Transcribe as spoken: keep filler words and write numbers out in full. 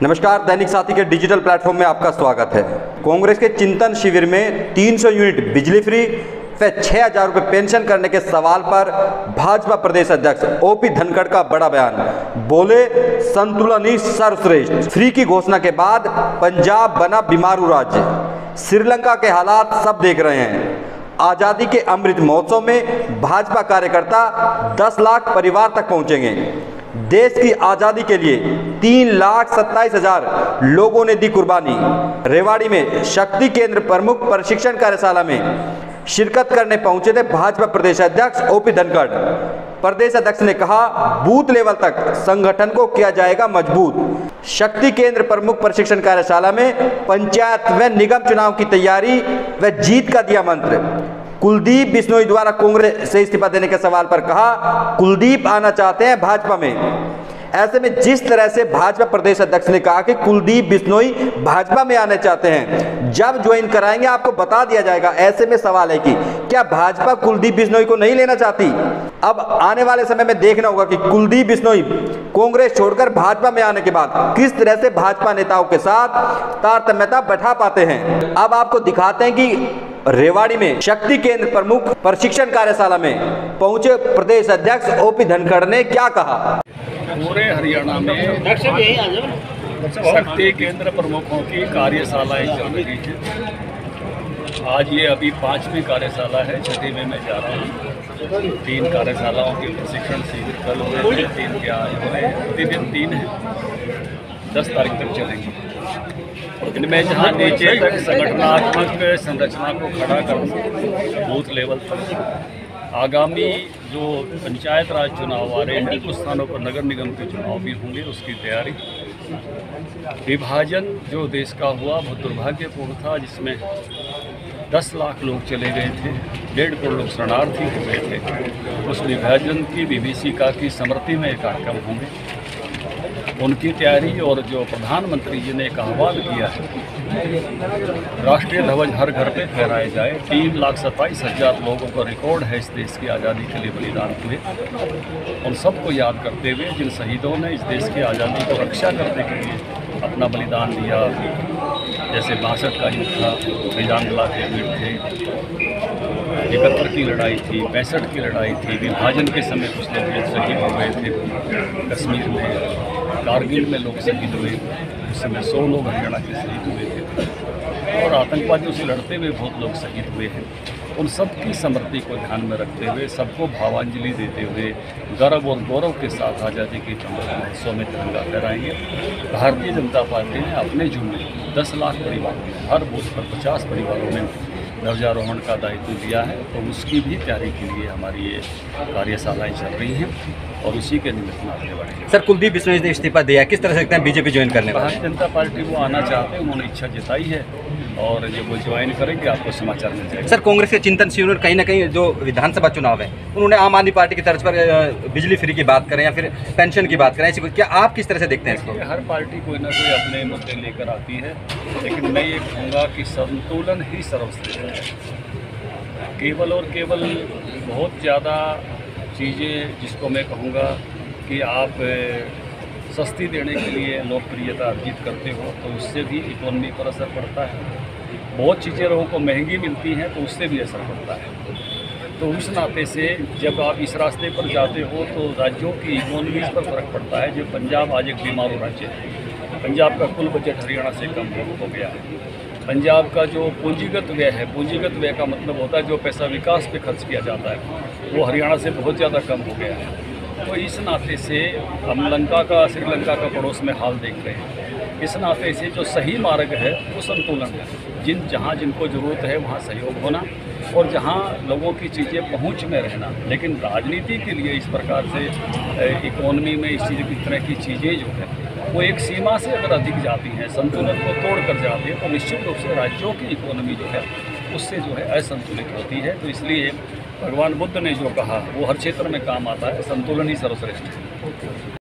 नमस्कार, दैनिक साथी के डिजिटल प्लेटफॉर्म में आपका स्वागत है। कांग्रेस के चिंतन शिविर में तीन सौ यूनिट बिजली फ्री व छह हजार रुपये पेंशन करने के सवाल पर भाजपा प्रदेश अध्यक्ष ओपी धनखड़ का बड़ा बयान। बोले, संतुलन ही सर्वश्रेष्ठ। फ्री की घोषणा के बाद पंजाब बना बीमारू राज्य। श्रीलंका के हालात सब देख रहे हैं। आज़ादी के अमृत महोत्सव में भाजपा कार्यकर्ता दस लाख परिवार तक पहुंचेंगे। देश की आज़ादी के लिए तीन लाख सत्ताईस हजार लोगों ने दी कुर्बानी। रेवाड़ी में शक्ति केंद्र प्रमुख प्रशिक्षण कार्यशाला में शिरकत करने पहुंचे थे भाजपा प्रदेश अध्यक्ष ओपी धनखड़। प्रदेश अध्यक्ष ने कहा, बूथ लेवल तक संगठन को किया जाएगा मजबूत। शक्ति केंद्र प्रमुख प्रशिक्षण कार्यशाला में पंचायत व निगम चुनाव की तैयारी व जीत का दिया मंत्र। कुलदीप बिश्नोई द्वारा कांग्रेस से इस्तीफा देने के सवाल पर कहा, कुलदीप आना चाहते हैं भाजपा में। ऐसे में जिस तरह से भाजपा प्रदेश अध्यक्ष ने कहा कि कुलदीप बिश्नोई भाजपा में आने चाहते हैं, जब ज्वाइन कराएंगे आपको बता दिया जाएगा। ऐसे में सवाल है कि क्या भाजपा कुलदीप बिश्नोई को नहीं लेना चाहती? अब आने वाले समय में देखना होगा कि कुलदीप बिश्नोई कांग्रेस छोड़कर भाजपा में आने के बाद किस तरह से भाजपा नेताओं के साथ तारतम्यता बैठा पाते हैं। अब आपको दिखाते हैं कि रेवाड़ी में शक्ति केंद्र प्रमुख प्रशिक्षण कार्यशाला में पहुंचे प्रदेश अध्यक्ष ओपी धनखड़ ने क्या कहा। पूरे हरियाणा में शक्ति केंद्र प्रमुखों की कार्यशालाएं चल रही है। आज ये अभी पांचवी कार्यशाला है, छठी में मैं जा रहा हूँ। तीन कार्यशालाओं के प्रशिक्षण शिविर कल हुए थे, तीन के आज हो रहे हैं, प्रतिदिन तीन है, दस तारीख तक चलेंगे। इनमें जहाँ नीचे तक संगठनात्मक संरचना को खड़ा करना, बूथ लेवल तक आगामी जो पंचायत राज चुनाव आ रहे हैं, कुछ स्थानों पर नगर निगम के चुनाव भी होंगे, उसकी तैयारी। विभाजन जो देश का हुआ बहुत दुर्भाग्यपूर्ण था, जिसमें दस लाख लोग चले गए थे, डेढ़ करोड़ लोग शरणार्थी हो गए थे। उस विभाजन की विभीषिका की स्मृति में कार्यक्रम होंगे, उनकी तैयारी। और जो प्रधानमंत्री जी ने एक आह्वान किया है, राष्ट्रीय ध्वज हर घर पे फहराए जाए। तीन लाख सत्ताईस हजार लोगों का रिकॉर्ड है इस देश की आज़ादी के लिए बलिदान हुए। उन सबको याद करते हुए जिन शहीदों ने इस देश की आज़ादी को रक्षा करने के लिए अपना बलिदान दिया, जैसे बासठ का युद्ध था, बिजांगला के वीर थे, इकहत्तर की लड़ाई थी, पैंसठ की लड़ाई थी, विभाजन के समय कुछ लोग शहीद हो गए थे कश्मीर में, कारगिल में लोग शहीद हुए, उस समय सौ लोग हरियाणा के शहीद हुए थे, और आतंकवादियों से लड़ते हुए बहुत लोग शहीद हुए हैं। उन सब की स्मृति को ध्यान में रखते हुए, सबको भावांजलि देते हुए, गर्व और गौरव के साथ आज़ादी के अमृत महोत्सव में तिरंगा फहराएंगे। भारतीय जनता पार्टी ने अपने जुम्मे दस लाख परिवारों में, हर बूथ पर पचास परिवारों में ध्वजारोहण का दायित्व दिया है, तो उसकी भी तैयारी के लिए हमारी ये कार्यशालाएं चल रही हैं और उसी के निमित्त आगे बढ़ेंगे। सर, कुलदीप बिश्नोई ने इस्तीफा दिया, किस तरह से देखते हैं बीजेपी ज्वाइन करने वाले? भारतीय जनता पार्टी वो आना चाहते हैं, उन्होंने इच्छा जताई है, और जब वो ज्वाइन करेंगे आपको समाचार मिल जाएगा। सर, कांग्रेस के चिंतन शिविर कहीं ना कहीं जो विधानसभा चुनाव है, उन्होंने आम आदमी पार्टी की तर्ज पर बिजली फ्री की बात करें या फिर पेंशन की बात करें, ऐसी क्या आप किस तरह से देखते हैं इसको? हर पार्टी कोई ना कोई अपने मुद्दे लेकर आती है, लेकिन मैं ये कहूँगा कि संतुलन ही सर्वश्रेष्ठ है। केवल और केवल बहुत ज़्यादा चीज़ें, जिसको मैं कहूँगा कि आप सस्ती देने के लिए लोकप्रियता अर्जित करते हो, तो उससे भी इकोनॉमी पर असर पड़ता है। बहुत चीज़ें लोगों को महंगी मिलती हैं, तो उससे भी असर पड़ता है। तो उस नाते से जब आप इस रास्ते पर जाते हो तो राज्यों की इकोनॉमीज़ पर फर्क पड़ता है। जो पंजाब आज एक बीमारू राज्य है, पंजाब का कुल बजट हरियाणा से कम हो गया है। पंजाब का जो पूंजीगत व्यय है, पूंजीगत व्यय का मतलब होता है जो पैसा विकास पे खर्च किया जाता है, वो हरियाणा से बहुत ज़्यादा कम हो गया है। तो इस नाते से हम लंका का, श्रीलंका का पड़ोस में हाल देख रहे हैं। इस नाते से जो सही मार्ग है वो संतुलन है। जिन जहाँ जिनको ज़रूरत है वहाँ सहयोग होना, और जहाँ लोगों की चीज़ें पहुँच में रहना। लेकिन राजनीति के लिए इस प्रकार से इकोनॉमी में इस चीज़ की तरह की चीज़ें जो है वो एक सीमा से अगर अधिक जाती हैं, संतुलन को तोड़ कर जाती है, तो निश्चित रूप से राज्यों की इकोनॉमी जो है उससे जो है असंतुलित होती है। तो इसलिए भगवान बुद्ध ने जो कहा वो हर क्षेत्र में काम आता है, संतुलन ही सर्वश्रेष्ठ है।